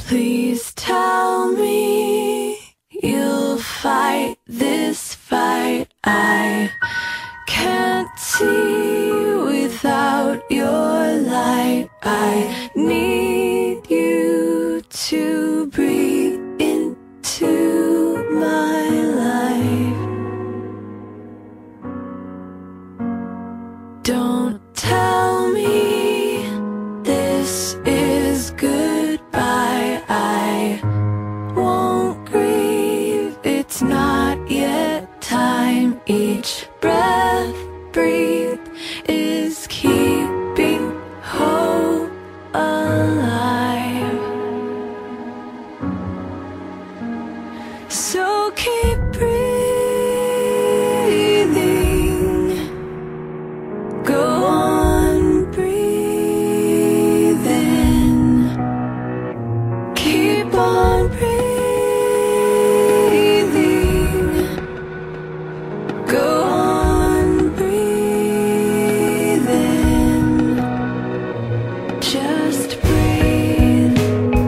Please tell me you'll fight this fight. I can't see without your light. I need you to breathe into my life. Don't tell me this is goodbye. I won't grieve, it's not yet time. Each breath breathed is keeping hope alive. So keep breathing, go on breathing, keep on breathing, go on breathing, just breathe.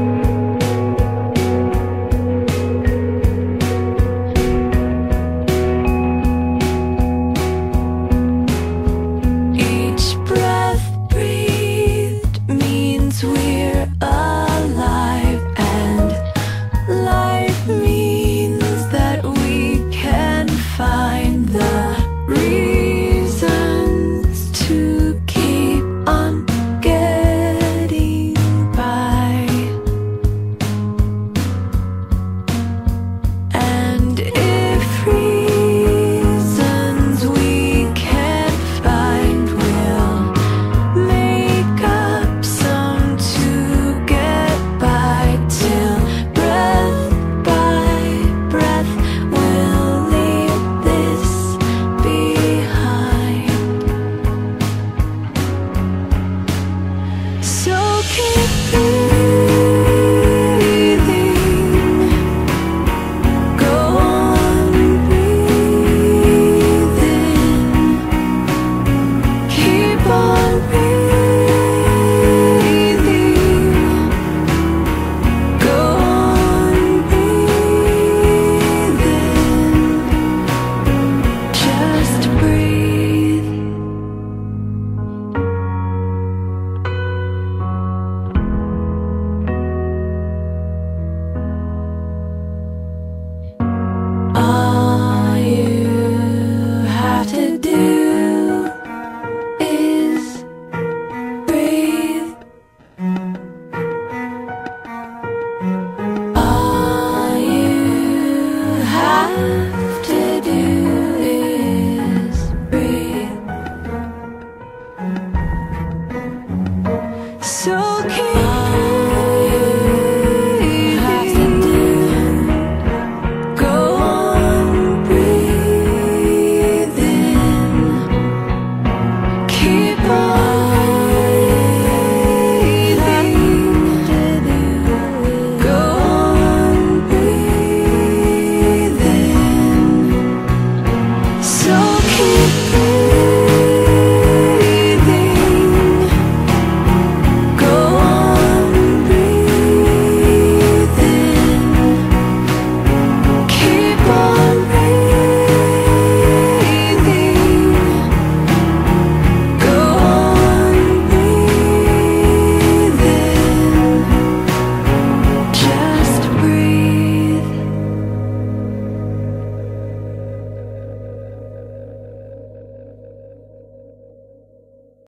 Each breath breathed means we're alive, and life means that we can find the reasons to keep on getting by. And if reasons we can't find, we'll make up some to get by, till breath by breath we'll leave this behind. So keep breathing, go on breathing, keep on breathing, go on breathing, just breathe. All you have to do is breathe. All you have